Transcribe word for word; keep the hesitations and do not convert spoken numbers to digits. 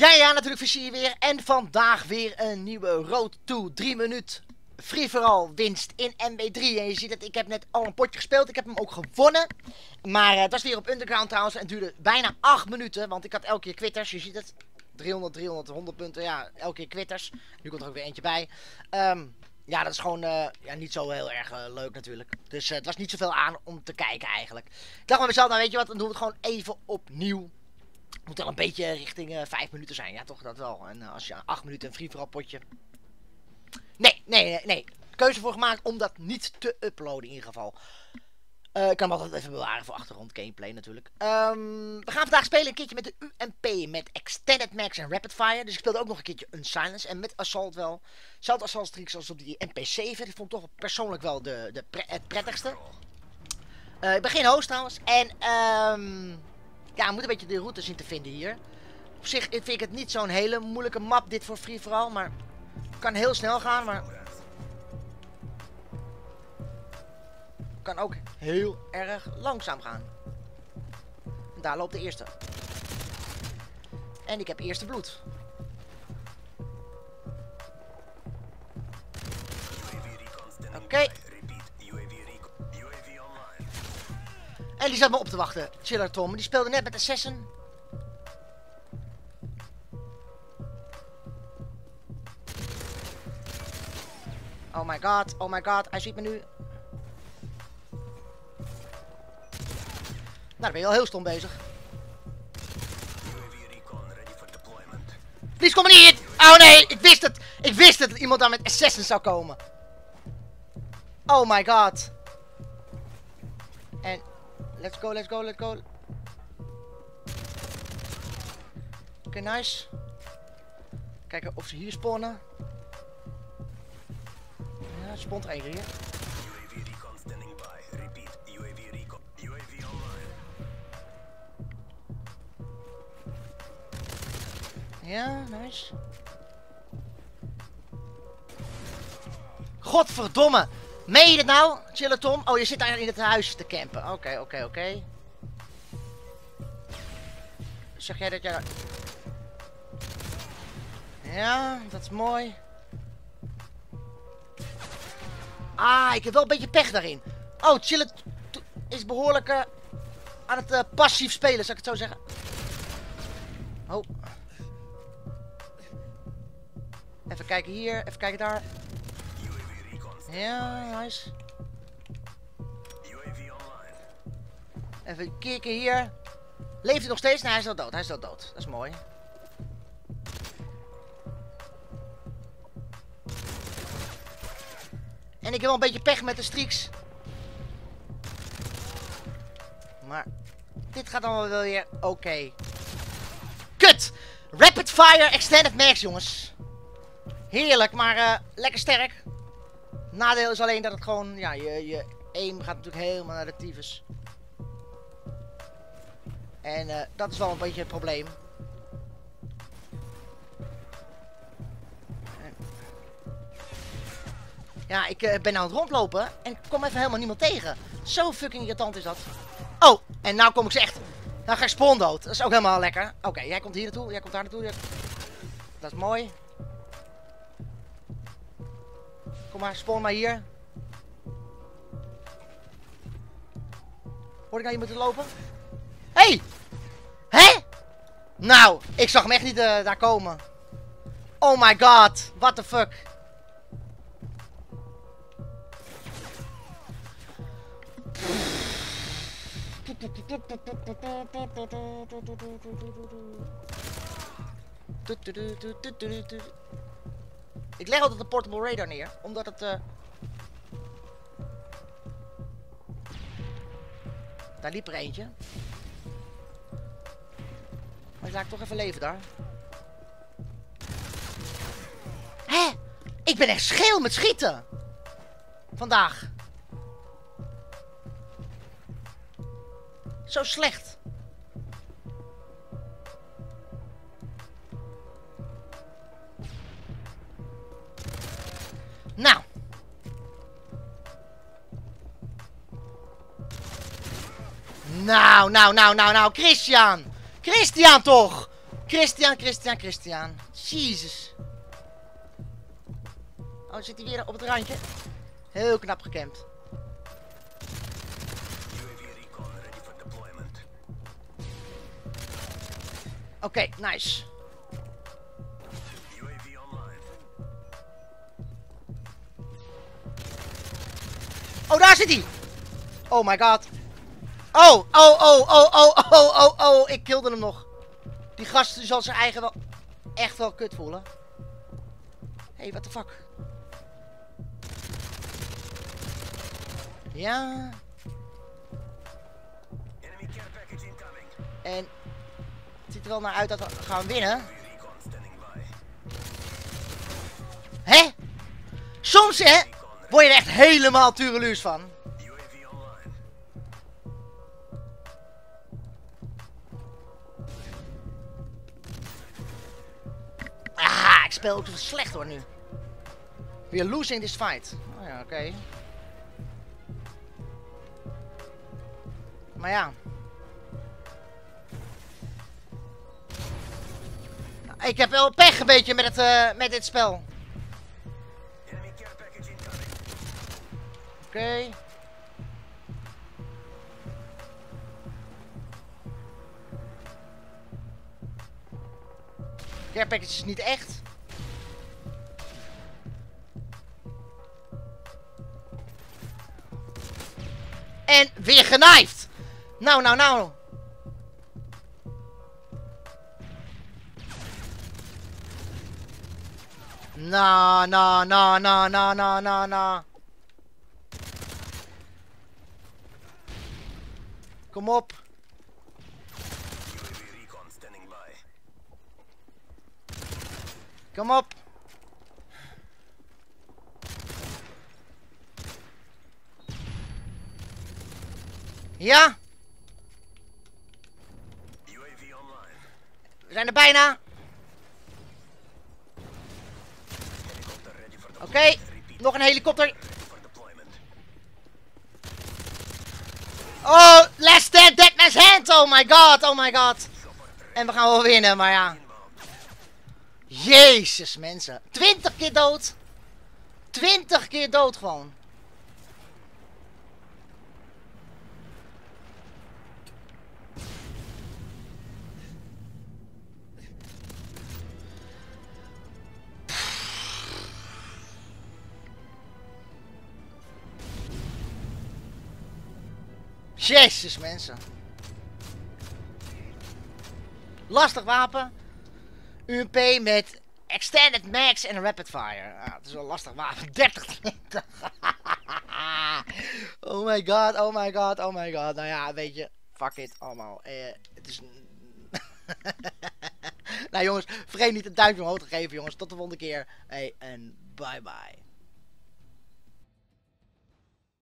Ja, ja, natuurlijk Visser hier weer. En vandaag weer een nieuwe Road to drie minuut free-for-all winst in M B drie. En je ziet dat ik heb net al een potje gespeeld. Ik heb hem ook gewonnen. Maar uh, het was weer op Underground trouwens. En het duurde bijna acht minuten. Want ik had elke keer quitters. Je ziet het. driehonderd, driehonderd, honderd punten. Ja, elke keer quitters. Nu komt er ook weer eentje bij. Um, ja, dat is gewoon uh, ja, niet zo heel erg uh, leuk natuurlijk. Dus uh, het was niet zoveel aan om te kijken eigenlijk. Ik dacht bij mezelf, nou weet je wat, dan doen we het gewoon even opnieuw. Het moet wel een beetje richting uh, vijf minuten zijn. Ja, toch dat wel. En uh, als je acht minuten een free-for-all potje... Nee, nee, nee, nee. Keuze voor gemaakt om dat niet te uploaden in ieder geval. Uh, ik kan hem altijd even bewaren voor achtergrond gameplay natuurlijk. Um, we gaan vandaag spelen een keertje met de U M P. Met Extended Max en Rapid Fire. Dus ik speelde ook nog een keertje Unsilence. En met Assault wel. Zelfde Assault tricks als op die M P zeven. Dat vond ik toch persoonlijk wel de, de pre het prettigste. Uh, ik ben geen host trouwens. En um, ja, we moeten een beetje de route zien te vinden hier. Op zich vind ik het niet zo'n hele moeilijke map dit voor free for all. Maar het kan heel snel gaan. Maar kan ook heel erg langzaam gaan. En daar loopt de eerste. En ik heb eerste bloed. Oké. Okay. En die zat me op te wachten. Chiller Tom. Die speelde net met Assassin. Oh my god. Oh my god. Hij ziet me nu. Nou, dan ben je al heel stom bezig. Please, kom er niet in! Oh nee, ik wist het! Ik wist het dat iemand daar met Assassin zou komen. Oh my god. En, let's go, let's go, let's go. Oké, okay, nice. Kijken of ze hier spawnen. Ja, er spawnt er één hier. Ja, nice. Godverdomme! Meen je dit nou, Chiller Tom? Oh, je zit daar in het huis te campen. Oké, okay, oké, okay, oké. Okay. Zeg jij dat jij... Ja, dat is mooi. Ah, ik heb wel een beetje pech daarin. Oh, Chiller is behoorlijk uh, aan het uh, passief spelen, zou ik het zo zeggen. Oh. Even kijken hier, even kijken daar. Ja, nice. Even kijken hier. Leeft hij nog steeds? Nee, hij is al dood. Hij is al dood. Dat is mooi. En ik heb wel een beetje pech met de streaks. Maar dit gaat dan wel weer oké. Okay. Kut! Rapid Fire Extended Max, jongens. Heerlijk, maar uh, lekker sterk. Nadeel is alleen dat het gewoon, ja, je, je aim gaat natuurlijk helemaal naar de tyfus. En uh, dat is wel een beetje het probleem. En ja, ik uh, ben aan het rondlopen en ik kom even helemaal niemand tegen. Zo fucking irritant is dat. Oh, en nou kom ik ze echt. Nou ga ik spawn dood. Dat is ook helemaal lekker. Oké, okay, jij komt hier naartoe, jij komt daar naartoe. Dat is mooi. Kom maar, spawn maar hier. Hoor ik nou iemand te lopen? Hé! Hey! Hé? Nou, ik zag hem echt niet uh, daar komen. Oh my god, what the fuck. Ik leg altijd de portable radar neer, omdat het... Uh... Daar liep er eentje. Maar ik laat toch even leven daar. Hé? Ik ben echt scheel met schieten! Vandaag. Zo slecht. Nou. Nou, nou, nou, nou, nou, Christian. Christian toch. Christian, Christian, Christian. Jezus. Oh, zit hij weer op het randje? Heel knap gecampt. Oké, okay, nice. Oh, daar zit hij! Oh my god. Oh, oh, oh, oh, oh, oh, oh, oh. Ik killde hem nog. Die gast zal zijn eigen wel echt wel kut voelen. Hé, hey, what the fuck? Ja. En het ziet er wel naar uit dat we gaan winnen. Hè? Soms, hè? Word je er echt helemaal tureluurs van. Ah, ik speel ook slecht hoor nu. We are losing this fight. Oh ja, oké. Okay. Maar ja. Ik heb wel pech een beetje met, het, uh, met dit spel. Oké. Okay. Care package is niet echt. En weer genaaid. Nou, nou, nou. Nou, nou, nou, nou, nou, nou, nou, nou. Kom op. Kom op. Ja. We zijn er bijna. Oké, okay. Nog een helikopter. Oh, less than dead man's hand. Oh my god, oh my god. En we gaan wel winnen, maar ja. Jezus, mensen. twintig keer dood. twintig keer dood gewoon. Jezus, mensen. Lastig wapen. U M P met Extended Max en Rapid Fire. Ah, het is wel een lastig wapen. dertig twintig. Oh my god, oh my god, oh my god. Nou ja, weet je. Fuck it, allemaal. Eh, het is... nou jongens, vergeet niet een duimpje omhoog te geven, jongens. Tot de volgende keer. Hey, en bye bye.